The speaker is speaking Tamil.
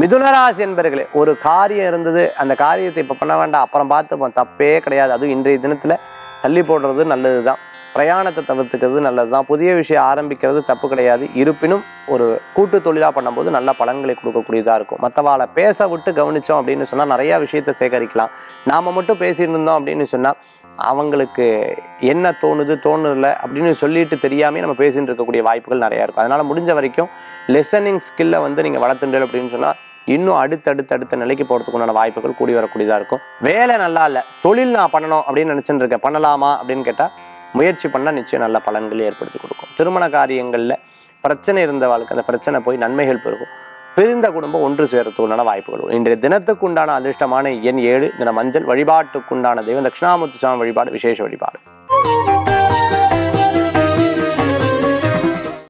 மிதுனராசி என்பர்களே, ஒரு காரியம் இருந்தது, அந்த காரியத்தை இப்போ பண்ண வேண்டாம், அப்புறம் பார்த்துப்போம், தப்பே கிடையாது. அதுவும் இன்றைய தினத்தில் தள்ளி போடுறது நல்லது தான். பிரயாணத்தை தவிர்த்துக்கிறது நல்லது தான். புதிய விஷயம் ஆரம்பிக்கிறது தப்பு கிடையாது. இருப்பினும் ஒரு கூட்டு தொழிலாக பண்ணும்போது நல்ல பலன்களை கொடுக்கக்கூடியதாக இருக்கும். மற்றவாளை பேச விட்டு கவனித்தோம் அப்படின்னு சொன்னால் நிறையா விஷயத்தை சேகரிக்கலாம். நாம் மட்டும் பேசிட்டு இருந்தோம் அப்படின்னு சொன்னால் அவங்களுக்கு என்ன தோணுது தோணுதில்ல அப்படின்னு சொல்லிட்டு தெரியாமல் நம்ம பேசிட்டு இருக்கக்கூடிய வாய்ப்புகள் நிறையா இருக்கும். அதனால் முடிஞ்ச வரைக்கும் லிசனிங் ஸ்கில்லை நீங்கள் வளர்த்துண்டல் அப்படின்னு சொன்னால் இன்னும் அடுத்த நிலைக்கு போகிறதுக்குண்டான வாய்ப்புகள் கூடி வரக்கூடியதாக இருக்கும். வேலை நல்லா இல்லை, தொழில் நான் பண்ணணும் அப்படின்னு நினச்சிட்டு இருக்கேன், பண்ணலாமா அப்படின்னு கேட்டால் முயற்சி பண்ணால் நிச்சயம் நல்ல பலன்களை ஏற்படுத்தி கொடுக்கும். திருமண காரியங்களில் பிரச்சனை இருந்த வாழ்க்கை அந்த பிரச்சனை போய் நன்மைகள் பெருகும். பிரிந்த குடும்பம் ஒன்று சேரத்துக்குண்டான வாய்ப்புகள். இன்றைய தினத்துக்குண்டான அதிர்ஷ்டமான எண் 7, தின மஞ்சள். வழிபாட்டுக்குண்டான தெய்வம் தட்சிணாமூர்த்தி சுவாமி வழிபாடு விசேஷ வழிபாடு.